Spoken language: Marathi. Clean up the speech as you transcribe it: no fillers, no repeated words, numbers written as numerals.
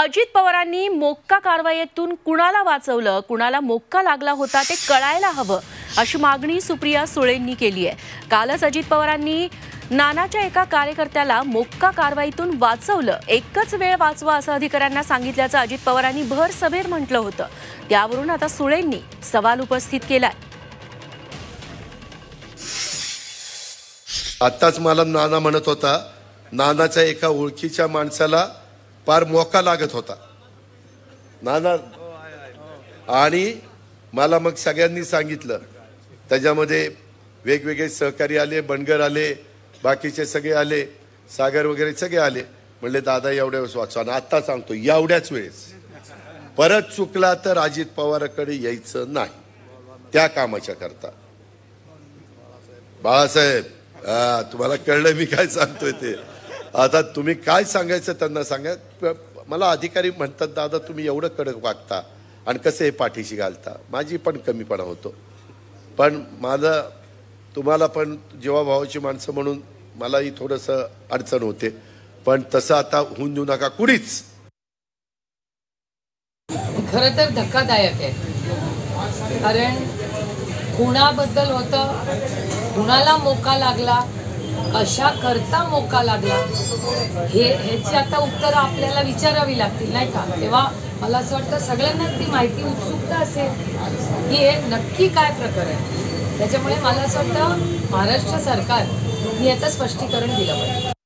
अजित पवारांनी मोक्का कारवाईतून कुणाला वाचवलं, कुणाला मोक्का लागला होता ते कळायला हवं, अशी मागणी सुप्रिया सुळेंनी केली आहे। कालच अजित पवारांनी नानाच्या एका कार्यकर्त्याला मोक्का कारवाईतून वाचवलं, एकच वेळ वाचवा असं अधिकाऱ्यांना सांगितल्याचं अजित पवारांनी भर सभेत म्हटलं होतं। त्यावरून आता सुळेंनी सवाल उपस्थित केलाय। आताच मला नाना म्हणत होता, नानाच्या एका ओळखीच्या माणसाला पार मोका लागत होता नाना, आणि मला मग सगळ्यांनी सांगितलं, त्याच्यामध्ये वेगवेगळे सहकारी आले, बनगर आले, बाकीचे सगळे आले, सागर वगैरे सगळे आले। म्हणले दादा एवढ्या वेळेस वाचवा, आणि आता सांगतो एवढ्याच वेळेस परत चुकला तर अजित पवाराकडे यायचं नाही त्या कामाच्या करता। बाळासाहेब, तुम्हाला कळलं मी काय सांगतोय ते। आता तुम्ही काय सांगायचं त्यांना सांगा। मला अधिकारी म्हणतात दादा तुम्ही एवढं कडक वागता आणि कसं हे पाठीशी घालता, माझी पण कमीपणा होतो, पण माझं तुम्हाला पण जेव्हा भावाची माणसं म्हणून मलाही थोडंसं अडचण होते, पण तसं आता होऊन देऊ नका कुणीच। खरं तर धक्कादायक आहे, कारण खुणाबद्दल होतं, खुणाला मोका लागला, कशा करता मोका लागला, ह्याची आता उत्तर आपल्याला विचारावी लागतील नाही का। तेव्हा मला असं वाटतं सगळ्यांनाच ती माहिती उत्सुकता असेल की हे नक्की काय प्रकार आहे। त्याच्यामुळे मला असं वाटतं महाराष्ट्र सरकारने याचं स्पष्टीकरण दिलं पाहिजे।